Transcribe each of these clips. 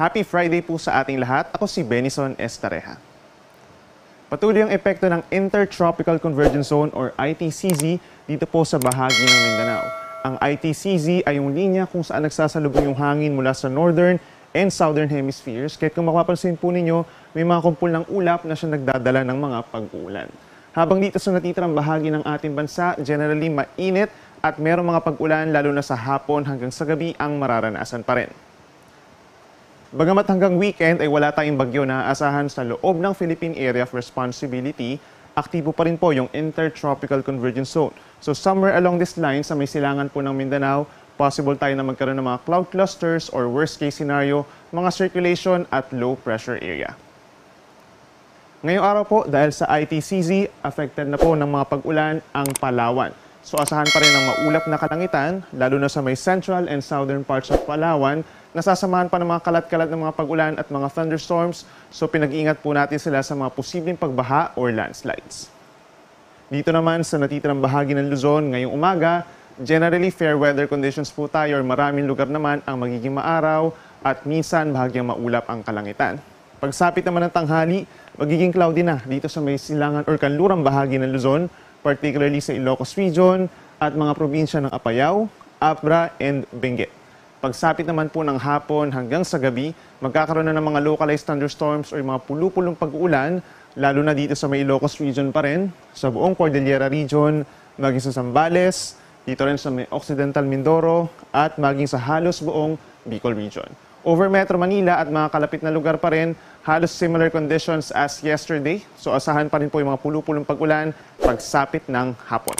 Happy Friday po sa ating lahat. Ako si Benison Estareja. Patuloy ang epekto ng Intertropical Convergence Zone or ITCZ dito po sa bahagi ng Mindanao. Ang ITCZ ay yung linya kung saan nagsasalubong yung hangin mula sa northern and southern hemispheres. Kahit kung mapapansin po ninyo, may mga kumpul ng ulap na siya nagdadala ng mga pag-uulan. Habang dito sa natitirang bahagi ng ating bansa, generally mainit at mayroong mga pag-ulan lalo na sa hapon hanggang sa gabi ang mararanasan pa rin. Bagamat hanggang weekend ay wala tayong bagyo na aasahan sa loob ng Philippine Area of Responsibility, aktibo pa rin po yung Intertropical Convergence Zone. So somewhere along this line sa may silangan po ng Mindanao, possible tayo na magkaroon ng mga cloud clusters or worst case scenario, mga circulation at low pressure area. Ngayong araw po, dahil sa ITCZ, affected na po ng mga pag-ulan ang Palawan. So asahan pa rin ang maulap na kalangitan, lalo na sa may central and southern parts of Palawan, nasasamahan pa ng mga kalat-kalat ng mga pag-ulan at mga thunderstorms, so pinag-iingat po natin sila sa mga posibleng pagbaha or landslides. Dito naman sa natitirang bahagi ng Luzon, ngayong umaga, generally fair weather conditions po tayo or maraming lugar naman ang magiging maaraw at minsan bahagyang maulap ang kalangitan. Pagsapit naman ng tanghali, magiging cloudy na dito sa may silangan or kanlurang bahagi ng Luzon, particularly sa Ilocos Region at mga probinsya ng Apayao, Abra, and Benguet. Pagsapit naman po ng hapon hanggang sa gabi, magkakaroon na ng mga localized thunderstorms o mga pulu-pulong pag-uulan, lalo na dito sa may Ilocos Region pa rin, sa buong Cordillera Region, maging sa Zambales, dito rin sa may Occidental Mindoro, at maging sa halos buong Bicol Region. Over Metro Manila at mga kalapit na lugar pa rin, halos similar conditions as yesterday. So asahan pa rin po yung mga pulu-pulong pag-ulan pagsapit ng hapon.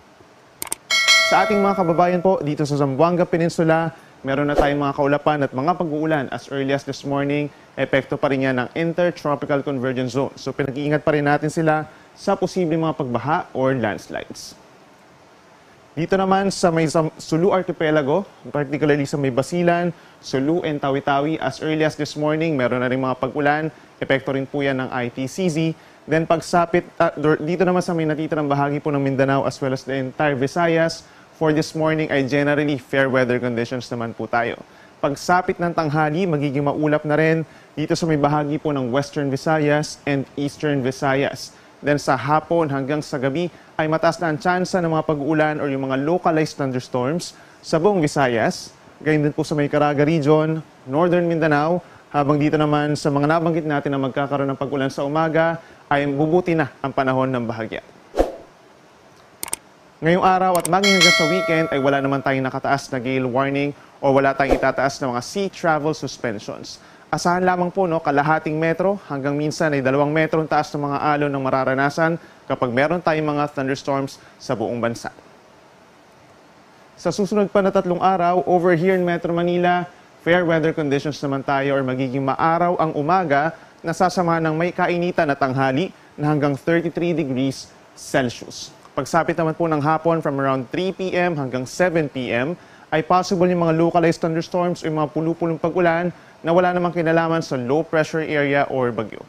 Sa ating mga kababayan po dito sa Zamboanga Peninsula, meron na tayong mga kaulapan at mga pag-uulan as early as this morning. Epekto pa rin yan ng Intertropical Convergence Zone. So pinag-iingat pa rin natin sila sa posibleng mga pagbaha or landslides. Dito naman sa may Sulu Archipelago, particularly sa may Basilan, Sulu and Tawi-Tawi, as early as this morning, meron na rin mga pag-ulan. Epekto rin po yan ng ITCZ. Then pagsapit, dito naman sa may natitirang bahagi po ng Mindanao as well as the entire Visayas, for this morning ay generally fair weather conditions naman po tayo. Pagsapit ng tanghali, magiging maulap na rin dito sa may bahagi po ng Western Visayas and Eastern Visayas. Then sa hapon hanggang sa gabi ay mataas na ang tsansa ng mga pag-uulan or yung mga localized thunderstorms sa buong Visayas. Gayun din po sa may Caraga Region, Northern Mindanao, habang dito naman sa mga nabanggit natin na magkakaroon ng pag-ulan sa umaga ay bubuti na ang panahon ng bahagya. Ngayong araw at maging hanggang sa weekend ay wala naman tayong nakataas na gale warning o wala tayong itataas na mga sea travel suspensions. Asahan lamang po kalahating metro hanggang minsan ay 2 metro ang taas ng mga alon ng mararanasan kapag meron tayong mga thunderstorms sa buong bansa. Sa susunod pa na 3 araw, over here in Metro Manila, fair weather conditions naman tayo or magiging maaraw ang umaga na sasamahan ng may kainitan na tanghali na hanggang 33 degrees Celsius. Pagsapit naman po ng hapon from around 3 p.m. hanggang 7 p.m. ay possible yung mga localized thunderstorms o yung mga pulu-pulong pag-ulan na wala namang kinalaman sa low pressure area or bagyo.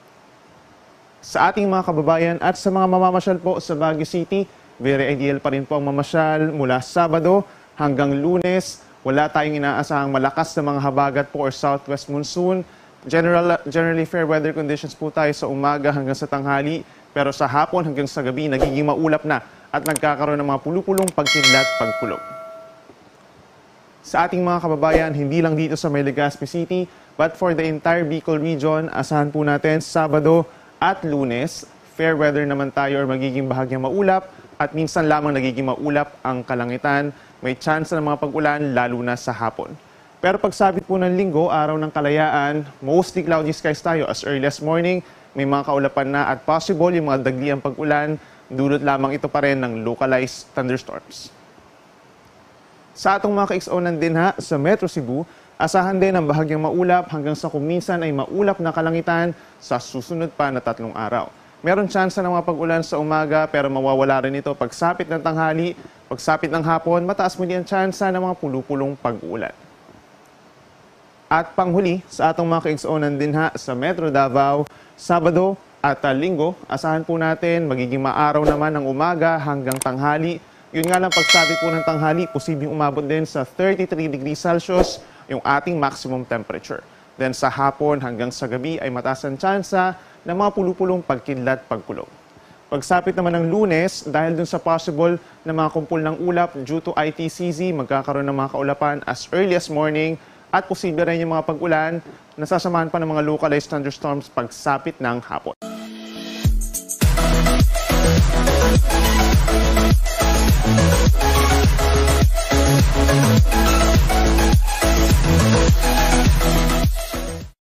Sa ating mga kababayan at sa mga mamamasyal po sa Baguio City, very ideal pa rin po ang mamasyal mula Sabado hanggang Lunes. Wala tayong inaasahang malakas na mga habagat po or southwest monsoon. Generally fair weather conditions po tayo sa umaga hanggang sa tanghali, pero sa hapon hanggang sa gabi nagiging maulap na at nagkakaroon ng mga pulu-pulong pagkidlat, pagkulog. Sa ating mga kababayan, hindi lang dito sa may Legazpi City, but for the entire Bicol Region, asahan po natin Sabado at Lunes, fair weather naman tayo or magiging bahagyang maulap at minsan lamang nagiging maulap ang kalangitan. May chance ng mga pag-ulan lalo na sa hapon. Pero pagsabit po ng Linggo, araw ng kalayaan, mostly cloudy skies tayo as early as morning. May mga kaulapan na at possible yung mga dagliang pag-ulan, dulot lamang ito pa rin ng localized thunderstorms. Sa atong mga ka-XO din sa Metro Cebu, asahan din ang bahagyang maulap hanggang sa kuminsan ay maulap na kalangitan sa susunod pa na 3 araw. Meron tsansa ng mga pag-ulan sa umaga pero mawawala rin ito pagsapit ng tanghali, pagsapit ng hapon, mataas muli ang tsansa ng mga pulu-pulong pag-ulan. At panghuli, sa atong mga ka-XO din sa Metro Davao, Sabado at Linggo, asahan po natin magiging maaraw naman ng umaga hanggang tanghali. Yun nga lang, pagsapit po ng tanghali, posibleng umabot din sa 33 degrees Celsius yung ating maximum temperature. Then sa hapon hanggang sa gabi ay mataas ang tsansa ng mga pulupulong pagkidlat pagkulog. Pagsapit naman ng Lunes, dahil dun sa possible na mga kumpul ng ulap due to ITCZ, magkakaroon ng mga kaulapan as early as morning at posible rin yung mga pag-ulan, nasasamahan pa ng mga localized thunderstorms pagsapit ng hapon.